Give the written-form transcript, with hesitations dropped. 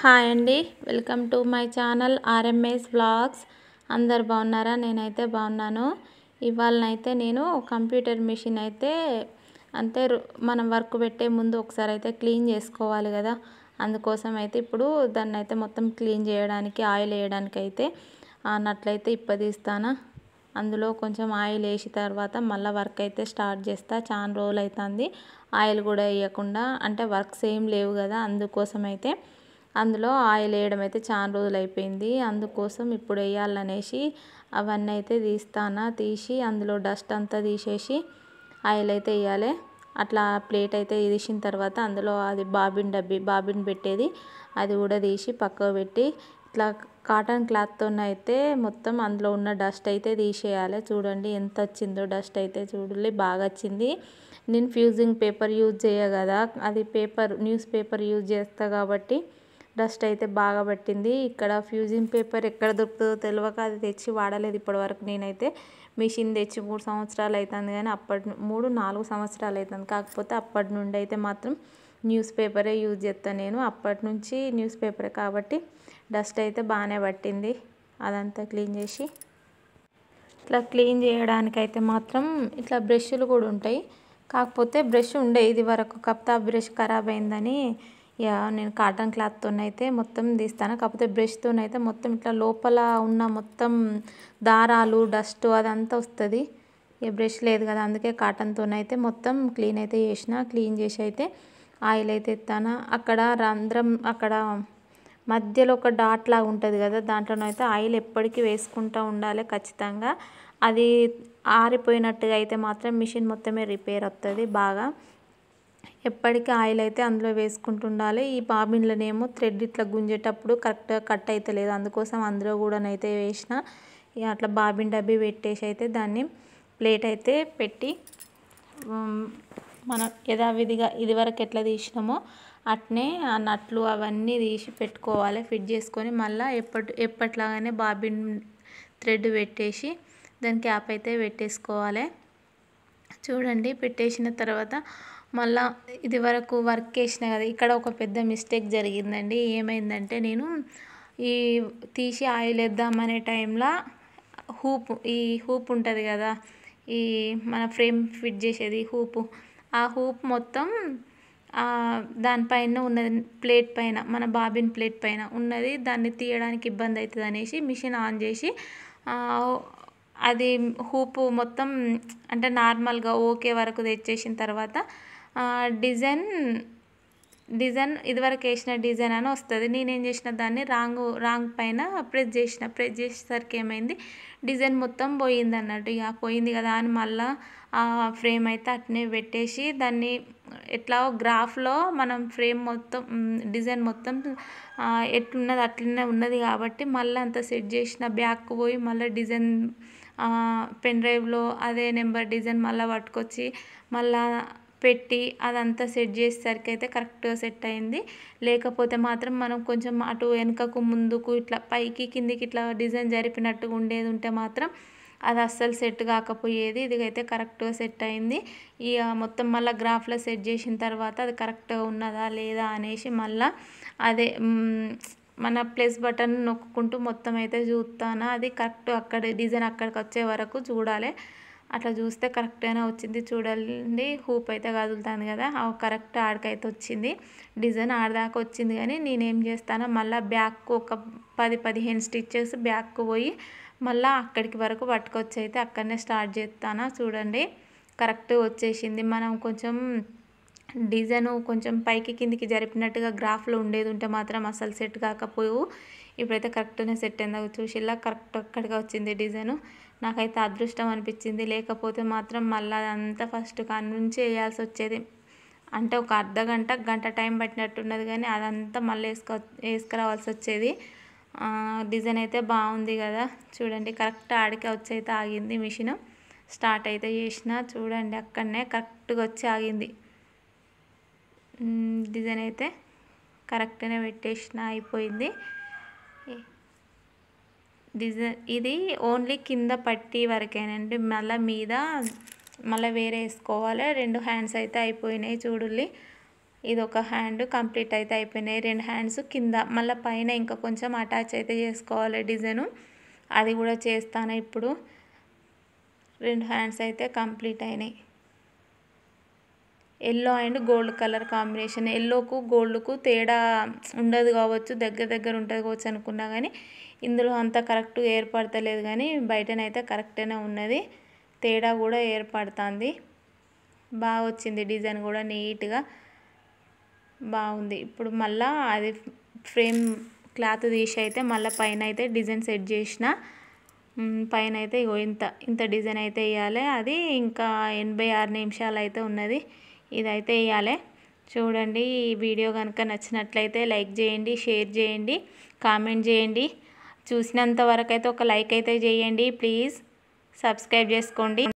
Hi అండి, welcome to my channel RMS vlogs. అందరు బాగున్నారా? నేనైతే బాగున్నాను. ఇవాళనైతే నేను కంప్యూటర్ మిషన్ అయితే మనం వర్క్ పెట్టే ముందు ఒకసారి అయితే క్లీన్ చేసుకోవాలి కదా. అందుకోసం అయితే ఇప్పుడు దాన్ని అయితే మొత్తం క్లీన్ చేయడానికి ఆయిల్ వేయడానికి అయితే నట్లయితే ఇప్పదీస్తాను. అందులో కొంచెం ఆయిల్ వేసిన తర్వాత మళ్ళీ వర్క్ అయితే స్టార్ట్ చేస్తా. చాలా రోజులు అవుతుంది ఆయిల్ కూడా వేయకుండా, అంటే వర్క్స్ ఏం లేవు కదా. అందుకోసం అయితే అందులో ఆయిల్ వేయడం అయితే చాలా రోజులు అయిపోయింది. అందుకోసం ఇప్పుడు వేయాలనేసి అవన్నీ అయితే తీసి అందులో డస్ట్ అంతా తీసేసి ఆయిల్ అయితే వేయాలి. అట్లా ప్లేట్ అయితే తీసిన తర్వాత అందులో అది బాబిన్ పెట్టేది అది కూడా తీసి పక్కకు పెట్టి ఇట్లా కాటన్ క్లాత్తో అయితే మొత్తం అందులో ఉన్న డస్ట్ అయితే తీసేయాలి. చూడండి ఎంత వచ్చిందో డస్ట్ అయితే, చూడండి బాగా వచ్చింది. నేను ఫ్యూజింగ్ పేపర్ యూజ్ చేయ కదా, అది న్యూస్ పేపర్ యూజ్ చేస్తా కాబట్టి డస్ట్ అయితే బాగా పట్టింది. ఇక్కడ ఫ్యూజింగ్ పేపర్ ఎక్కడ దొరుకుతుందో తెలియక అది తెచ్చి వాడలేదు ఇప్పటివరకు. నేనైతే మిషన్ తెచ్చి 3 సంవత్సరాలు అవుతుంది, కానీ 3-4 సంవత్సరాలు అవుతుంది. కాకపోతే అప్పటి నుండి అయితే మాత్రం న్యూస్ పేపరే యూజ్ చేస్తాను నేను. అప్పటి నుంచి న్యూస్ పేపరే కాబట్టి డస్ట్ అయితే బాగానే పట్టింది. అదంతా క్లీన్ చేసి ఇట్లా క్లీన్ చేయడానికైతే మాత్రం ఇట్లా బ్రష్లు కూడా ఉంటాయి. కాకపోతే బ్రష్ ఉండే ఇది వరకు, కాకపోతే ఆ బ్రష్ ఖరాబ్ అయిందని నేను కాటన్ క్లాత్తోనైతే మొత్తం తీస్తాను. కాకపోతే బ్రష్తోనైతే మొత్తం ఇట్లా లోపల ఉన్న మొత్తం దారాలు డస్ట్ అదంతా వస్తుంది. బ్రష్ లేదు కదా, అందుకే కాటన్తోనైతే మొత్తం క్లీన్ అయితే క్లీన్ చేసి అయితే ఆయిల్ అయితే ఎత్తాను. అక్కడ రంధ్రం, అక్కడ మధ్యలో ఒక డాట్ లాగా ఉంటుంది కదా, దాంట్లోనైతే ఆయిల్ ఎప్పటికీ వేసుకుంటూ ఉండాలి ఖచ్చితంగా. అది ఆరిపోయినట్టుగా అయితే మాత్రం మిషన్ మొత్తమే రిపేర్ అవుతుంది బాగా. ఎప్పటికీ ఆయిల్ అయితే అందులో వేసుకుంటూ ఉండాలి. ఈ బాబిన్లనేమో థ్రెడ్ ఇట్లా గుంజేటప్పుడు కరెక్ట్గా కట్ అయితే లేదు, అందుకోసం అందులో కూడానైతే వేసిన. అట్లా బాబిన్ డబ్బి పెట్టేసి అయితే దాన్ని ప్లేట్ అయితే పెట్టి మనం యథావిధిగా ఇదివరకు ఎట్లా తీసినామో అట్నే ఆ నట్లు అవన్నీ తీసి పెట్టుకోవాలి. ఫిట్ చేసుకొని మళ్ళీ ఎప్పట్లాగానే బాబిన్ థ్రెడ్ పెట్టేసి దాని క్యాప్ అయితే పెట్టేసుకోవాలి. చూడండి పెట్టేసిన తర్వాత మళ్ళీ ఇది వరకు వర్క్ చేసిన కదా, ఇక్కడ ఒక పెద్ద మిస్టేక్ జరిగిందండి. ఏమైందంటే నేను ఈ తీసి ఆయిల్ వేద్దామనే టైంలో ఈ హూప్ ఉంటుంది కదా, ఈ మన ఫ్రేమ్ ఫిట్ చేసేది ఆ హూప్ మొత్తం దానిపైన ఉన్నది, ప్లేట్ పైన, మన బాబిన్ ప్లేట్ పైన ఉన్నది. దాన్ని తీయడానికి ఇబ్బంది అవుతుంది అనేసి మిషన్ ఆన్ చేసి అది హూపు మొత్తం అంటే నార్మల్గా ఓకే వరకు తెచ్చేసిన తర్వాత డిజైన్ ఇదివరకు వేసిన డిజైన్ అని వస్తుంది. నేనేం చేసిన, దాన్ని రాంగ్ పైన ప్రెస్ చేసేసరికి ఏమైంది, డిజైన్ మొత్తం పోయింది అన్నట్టు. ఇక పోయింది కదా అని మళ్ళీ ఆ ఫ్రేమ్ అయితే అట్నే పెట్టేసి దాన్ని ఎట్లా గ్రాఫ్లో మనం ఫ్రేమ్ మొత్తం డిజైన్ మొత్తం ఎట్లున్నది అట్లనే ఉన్నది కాబట్టి మళ్ళీ అంత సెట్ చేసిన, బ్యాక్ పోయి మళ్ళీ డిజైన్ పెన్ డ్రైవ్లో అదే నెంబర్ డిజైన్ మళ్ళీ పట్టుకొచ్చి మళ్ళీ పెట్టి అదంతా సెట్ చేసేసరికి అయితే కరెక్ట్గా సెట్ అయింది. లేకపోతే మాత్రం మనం కొంచెం అటు వెనుకకు ముందుకు ఇట్లా పైకి కిందికి ఇట్లా డిజైన్ జరిపినట్టుగా ఉండేది ఉంటే మాత్రం అది అస్సలు సెట్ కాకపోయేది. ఇదిగైతే కరెక్ట్గా సెట్ అయింది. ఇక మొత్తం మళ్ళీ గ్రాఫ్లో సెట్ చేసిన తర్వాత అది కరెక్ట్గా ఉన్నదా లేదా అనేసి మళ్ళీ అదే మన ప్లస్ బటన్ నొక్కుంటూ మొత్తం అయితే చూస్తాను. అది కరెక్ట్ అక్కడ డిజైన్ అక్కడికి వచ్చే వరకు చూడాలి. అట్లా చూస్తే కరెక్ట్గానే వచ్చింది. చూడండి హూప్ అయితే కదులుతుంది కదా, కరెక్ట్ ఆడికైతే వచ్చింది. డిజైన్ ఆడదాకా వచ్చింది. కానీ నేనేం చేస్తానో మళ్ళీ బ్యాక్ ఒక 10-15 స్టిచ్చెస్ బ్యాక్ పోయి మళ్ళీ అక్కడికి వరకు పట్టుకొచ్చి అయితే అక్కడనే స్టార్ట్ చేస్తాను. చూడండి కరెక్ట్ వచ్చేసింది. మనం కొంచెం డిజైన్ కొంచెం పైకి కిందికి జరిపినట్టుగా గ్రాఫ్లో ఉండేది ఉంటే మాత్రం అసలు సెట్ కాకపోవు. ఇప్పుడైతే కరెక్ట్గానే సెట్ అయింది. చూసిలా కరెక్ట్ అక్కడిగా వచ్చింది డిజైను. నాకైతే అదృష్టం అనిపించింది. లేకపోతే మాత్రం మళ్ళీ అదంతా ఫస్ట్ కాడ నుంచి వేయాల్సి వచ్చేది. అంటే ఒక గంట టైం పట్టినట్టున్నది, కానీ అదంతా మళ్ళీ వేసుకురావాల్సి వచ్చేది. డిజైన్ అయితే బాగుంది కదా, చూడండి కరెక్ట్ ఆడికే వచ్చి అయితే ఆగింది. మిషన్ స్టార్ట్ అయితే చేసిన, చూడండి అక్కడనే కరెక్ట్గా వచ్చి ఆగింది. డిజైన్ అయితే కరెక్ట్గానే పెట్టేసిన, అయిపోయింది డిజైన్. ఇది ఓన్లీ కింద పట్టి వరకేనండి, మళ్ళీ మీద మళ్ళీ వేరే వేసుకోవాలి. 2 హ్యాండ్స్ అయితే అయిపోయినాయి. చూడుల్లి ఇది ఒక హ్యాండ్ కంప్లీట్ అయితే అయిపోయినాయి. 2 హ్యాండ్స్ కింద మళ్ళీ పైన ఇంకా కొంచెం అటాచ్ అయితే చేసుకోవాలి డిజైను. అది కూడా చేస్తాను ఇప్పుడు. 2 హ్యాండ్స్ అయితే కంప్లీట్ అయినాయి. Yellow and gold colour combination. ఎల్లోకు గోల్డ్కు తేడా ఉండదు కావచ్చు, దగ్గర ఉంటుంది కావచ్చు అనుకున్నా కానీ ఇందులో అంత కరెక్ట్ ఏర్పడతలేదు, కానీ బయటనైతే కరెక్ట్గానే ఉన్నది. తేడా కూడా ఏర్పడుతుంది. బాగా వచ్చింది డిజైన్ కూడా నీట్గా బాగుంది. ఇప్పుడు మళ్ళీ అది ఫ్రేమ్ క్లాత్ తీసి అయితే మళ్ళీ పైన అయితే డిజైన్ సెట్ చేసిన. పైన అయితే ఇగో ఇంత డిజైన్ అయితే వేయాలి. అది ఇంకా 86 నిమిషాలు అయితే ఉన్నది. ఇదైతే వేయాలి. చూడండి, ఈ వీడియో కనుక నచ్చినట్లయితే లైక్ చేయండి, షేర్ చేయండి, కామెంట్ చేయండి. చూసినంత వరకు అయితే ఒక లైక్ అయితే చేయండి. ప్లీజ్ సబ్స్క్రైబ్ చేసుకోండి.